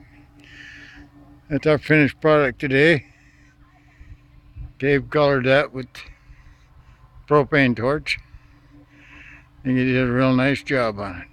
That's our finished product today. Dave colored that with propane torch. I think he did a real nice job on it.